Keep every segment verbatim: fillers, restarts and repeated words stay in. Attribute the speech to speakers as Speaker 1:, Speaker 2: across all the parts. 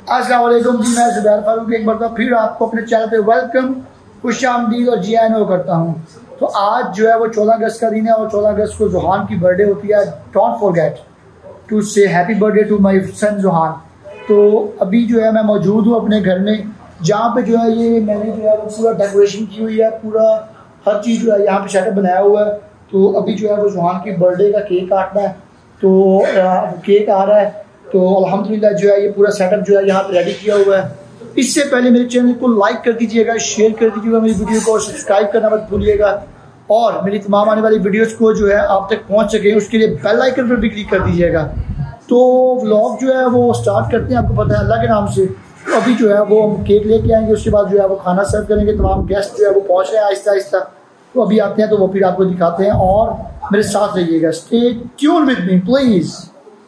Speaker 1: अस्सलाम वालेकुम जी, मैं ज़ुबैर फारूक एक बार फिर आपको अपने चैनल पे वेलकम, खुशामदीद और जी आनो करता हूँ। तो आज जो है वो चौदह अगस्त का दिन है और चौदह अगस्त को जुहान की बर्थडे होती है। Don't forget to say happy birthday to my son Juhan. तो अभी जो है मैं मौजूद हूँ अपने घर में, जहाँ पे जो है ये मैंने जो है वो पूरा डेकोरेशन की हुई है, पूरा हर चीज़ जो है यहाँ पे सेटअप बनाया हुआ है। तो अभी जो है वो जुहान की बर्थडे का केक काटना है, तो केक आ रहा है। तो अल्हम्दुलिल्लाह जो है ये पूरा सेटअप जो है यहाँ पे रेडी किया हुआ है। इससे पहले मेरे चैनल को लाइक कर दीजिएगा, शेयर कर दीजिएगा मेरी वीडियो को, सब्सक्राइब करना मत भूलिएगा और मेरी तमाम आने वाली वीडियोस को जो है आप तक पहुँच सके उसके लिए बेल आइकन पर भी क्लिक कर दीजिएगा। तो व्लॉग जो है वो स्टार्ट करते हैं, आपको पता है अल्लाह के नाम से। तो अभी जो है वो हम केक लेके आएंगे, उसके बाद जो है वो खाना सर्व करेंगे। तमाम गेस्ट जो है वो पहुँच रहे हैं आहिस्ता आहिस्ता। तो अभी आते हैं तो वो फिर आपको दिखाते हैं और मेरे साथ रहिएगा। Stay tune with me please.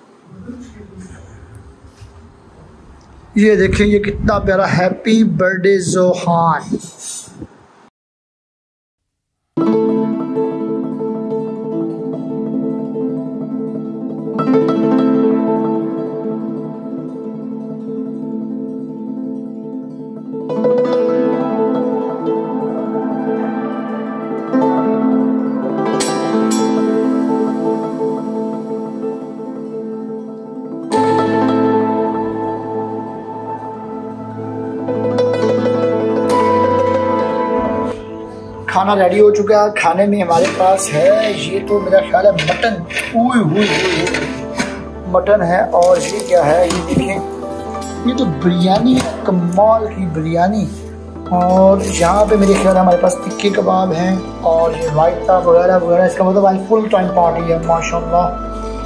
Speaker 1: ये देखें ये कितना प्यारा हैप्पी बर्थडे जुहान। खाना रेडी हो चुका है। खाने में हमारे पास है ये तो मेरा ख्याल है मटन, हुई हुई मटन है। और ये क्या है, ये देखें ये तो बिरयानी है, कमाल की बिरयानी। और यहाँ पे मेरे ख्याल हमारे पास टिक्के कबाब हैं और ये रायता वगैरह वगैरह। इसका मतलब आज फुल टाइम पार्टी है माशाल्लाह।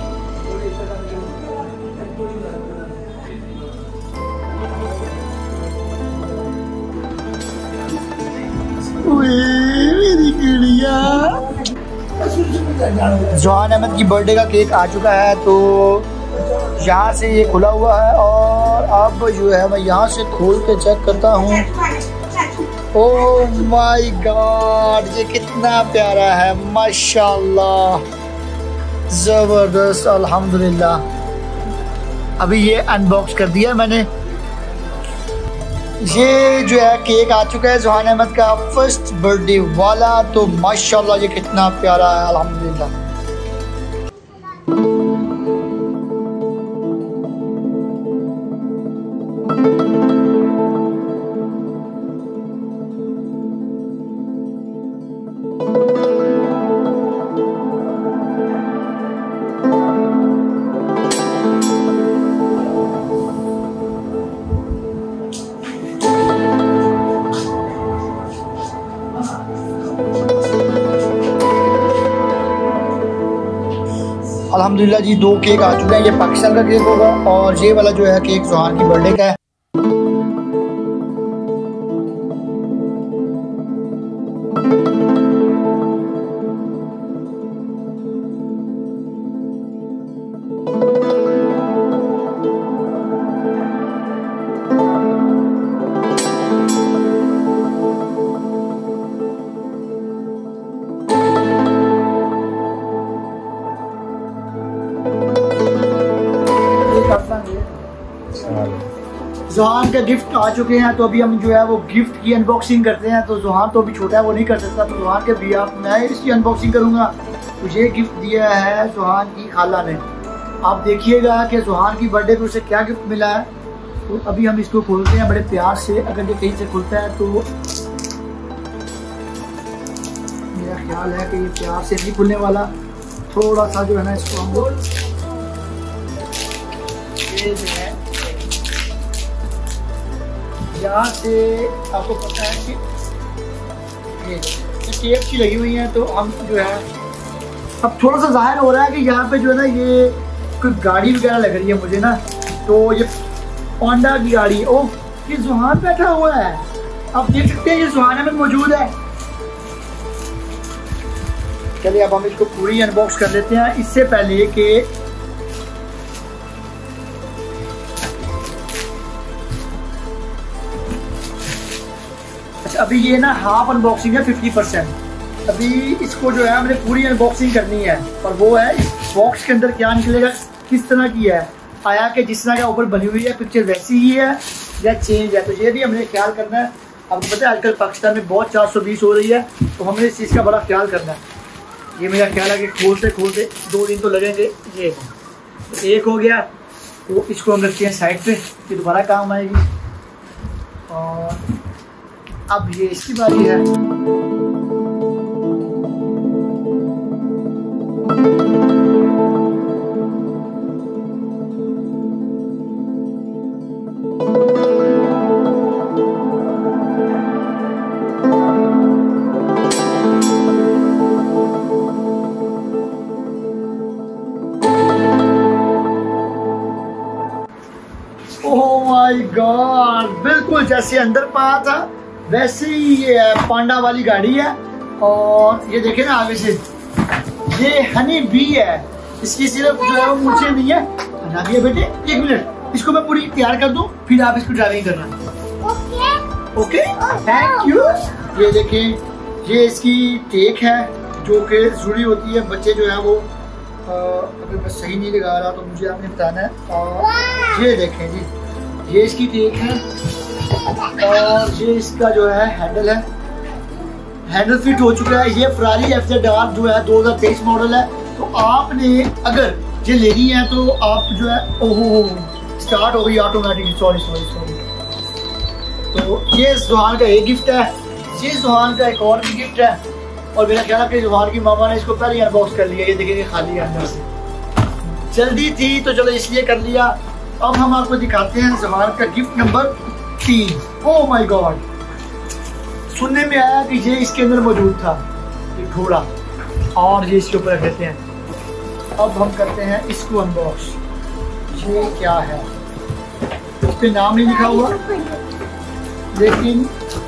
Speaker 1: जुहान अहमद की बर्थडे का केक आ चुका है, तो यहाँ से ये खुला हुआ है और अब जो है मैं यहाँ से खोल के चेक करता हूँ। ओह माय गॉड, ये कितना प्यारा है माशाल्लाह, ज़बरदस्त अल्हम्दुलिल्लाह। अभी ये अनबॉक्स कर दिया मैंने। ये जो है केक आ चुका है जुहान अहमद का फर्स्ट बर्थडे वाला। तो माशाल्लाह ये कितना प्यारा है अल्हम्दुलिल्लाह। अल्हम्दुलिल्लाह जी दो केक आ चुके हैं। ये पाकिस्तान का केक होगा और ये वाला जो है केक जुहान की बर्थडे का है। जुहान का गिफ्ट आ चुके हैं, तो अभी हम जो है वो गिफ्ट की अनबॉक्सिंग करते हैं। तो जुहान तो अभी छोटा है, वो नहीं कर सकता, तो जुहान के भी आप मैं इसकी अनबॉक्सिंग करूंगा। मुझे गिफ्ट दिया है जुहान की खाला ने। आप देखिएगा कि जुहान की बर्थडे पे उसे क्या गिफ्ट मिला है। तो अभी हम इसको खोलते हैं बड़े प्यार से। अगर ये कहीं से खुलता है तो मेरा ख्याल है कि ये प्यार से नहीं खुलने वाला। थोड़ा सा जो है ना इसको हम लोग ये जो है यहाँ से आपको पता है कि ये टेप की लगी हुई है। तो हम जो है अब थोड़ा सा जाहिर हो रहा है कि यहाँ पे जो है ना ये कोई गाड़ी वगैरह लग रही है मुझे ना। तो ये होंडा की गाड़ी, ओह ये जुहान बैठा हुआ है। आप देख सकते हैं ये जुहान में मौजूद है। चलिए अब हम इसको पूरी अनबॉक्स कर लेते हैं। इससे पहले कि अभी ये ना हाफ अनबॉक्सिंग है, फिफ्टी परसेंट। अभी इसको जो है हमने पूरी अनबॉक्सिंग करनी है और वो है इस बॉक्स के अंदर क्या निकलेगा, किस तरह की है। आया कि जिस तरह का ऊपर बनी हुई है पिक्चर वैसी ही है या चेंज है। तो ये भी हमने ख्याल करना है। आपको पता है आजकल पाकिस्तान में बहुत चार सौ बीस हो रही है, तो हमने इस चीज़ का बड़ा ख्याल करना है। ये मेरा ख्याल है कि खोलते खोलते दो दिन तो लगेंगे। ये तो एक हो गया, तो इसको हम रखते हैं साइड पे, ये दोबारा काम आएगी। और अब ये इसकी बारी है। ओह माय गॉड, बिल्कुल जैसे अंदर पाया था वैसे ही ये है, पांडा वाली गाड़ी है। और ये देखे ना आगे से, ये हनी बी है, इसकी सिर्फ जो है वो मुझे नहीं है। हनी बेटे एक मिनट, इसको मैं पूरी तैयार कर दूं, फिर आप इसको ड्राइविंग करना। Okay okay, thank you. ये देखें, ये इसकी टेक है जो कि जरूरी होती है। बच्चे जो है वो आ, अगर मैं सही नहीं लगा रहा तो मुझे आपने बताना है। और ये देखें जी, ये इसकी टेक है और ये इसका जो है हैंडल है, हैंडल फिट हो चुका है। ये फरारी एफ जेड आर जो है दो हज़ार तेईस मॉडल है। तो आपने अगर ये लेनी है तो आप जो है, ओहो स्टार्ट हो गई ऑटोमेटिकली, सॉरी सॉरी सॉरी। तो ये सुहान का एक गिफ्ट है, ये सुहान का एक और भी गिफ्ट है। और मेरा ख्याल है कि सुहान की मामा ने इसको पहले अनबॉक्स कर लिया। ये देखिए खाली है अंदर से, जल्दी थी तो चलो इसलिए कर लिया। अब हम आपको दिखाते हैं सुहान का गिफ्ट नंबर तीन। ओह माय गॉड, सुनने में आया कि ये इसके अंदर मौजूद था, ये घोड़ा, और ये इसके ऊपर रख देते हैं। अब हम करते हैं इसको अनबॉक्स। ये क्या है, उस पर नाम नहीं लिखा हुआ, लेकिन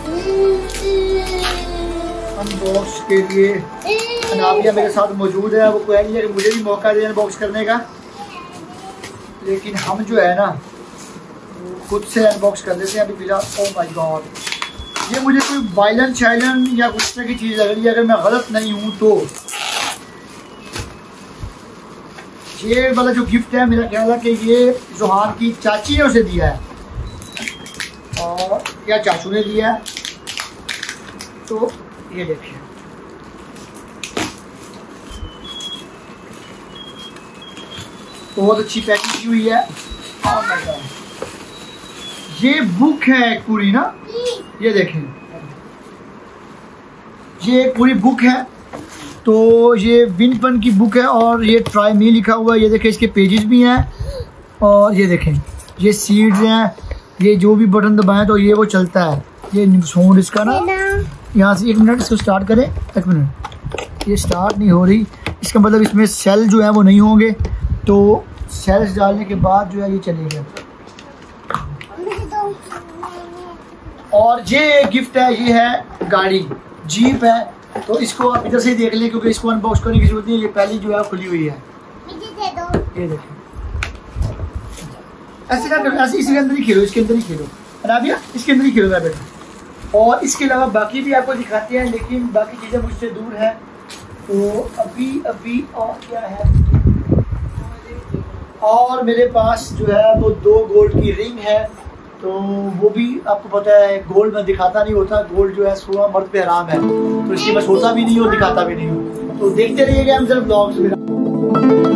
Speaker 1: अनबॉक्स के लिए अनाबिया मेरे साथ मौजूद है। वो कोई नहीं है कि मुझे भी मौका दे अनबॉक्स करने का, लेकिन हम जो है ना खुद से अनबॉक्स कर देते हैं अभी फिलहाल। ओह माय गॉड, ये मुझे कोई वायलन शाइलन या कुछ तरह की चीज़ लग रही है, अगर मैं गलत नहीं हूँ तो। ये वाला जो गिफ्ट है मेरा ख्याल है कि ये जोहान की चाची ने उसे दिया है, और या चाचू ने दिया है। तो ये देखिए, बहुत अच्छी पैकिंग की हुई है। और ये बुक है एक पूरी ना, ये देखें, ये एक पूरी बुक है। तो ये विनपन की बुक है और ये ट्राई मी लिखा हुआ है। ये देखें, इसके पेजेस भी हैं, और ये देखें ये सीड्स हैं। ये जो भी बटन दबाएं तो ये वो चलता है। ये साउंड इसका ना, यहाँ से एक मिनट इसको स्टार्ट करें, एक मिनट, ये स्टार्ट नहीं हो रही। इसका मतलब इसमें सेल जो है वो नहीं होंगे, तो सेल्स डालने के बाद जो है ये चलेगा। और ये गिफ्ट है, ये है गाड़ी, जीप है। तो इसको आप इधर से ही देख लें, क्योंकि इसको अनबॉक्स करने की जरूरत नहीं है, ये पहली जो है खुली हुई है। ये देखिए, ऐसे क्या करो, ऐसे इसके अंदर ही खेलो, इसके अंदर ही खेलो अनाबिया, इसके अंदर ही खेलो बेटा। और इसके अलावा बाकी भी आपको दिखाते हैं, लेकिन बाकी चीज़ें मुझसे दूर है। तो अभी अभी और क्या है, और मेरे पास जो है वो दो गोल्ड की रिंग है। तो वो भी आपको पता है, गोल्ड में दिखाता नहीं होता, गोल्ड जो है सोना मर्द पे हराम है, तो इसलिए मैं सोता भी नहीं हूँ, दिखाता भी नहीं हूँ। तो देखते रहिएगा हम जरा ब्लॉग्स में।